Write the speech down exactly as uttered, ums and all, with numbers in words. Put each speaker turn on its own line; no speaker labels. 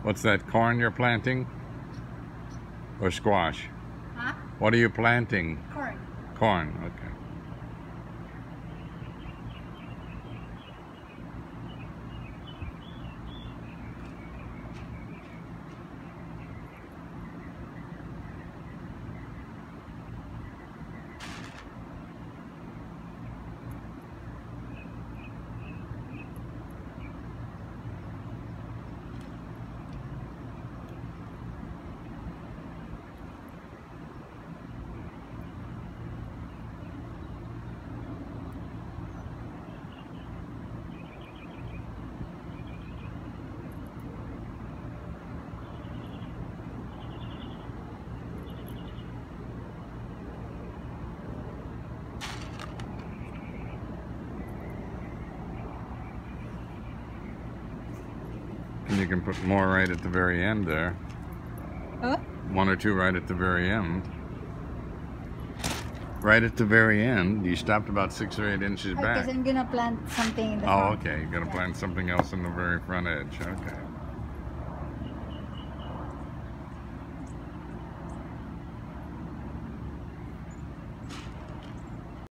What's that, corn you're planting? Or squash?
Huh?
What are you planting?
Corn.
Corn, okay. And you can put more right at the very end there.
Huh?
One or two right at the very end. Right at the very end. You stopped about six or eight inches back.
Because I'm gonna plant something in the
Oh,
front.
okay. You're gonna
Yeah.
plant something else in the very front edge. Okay.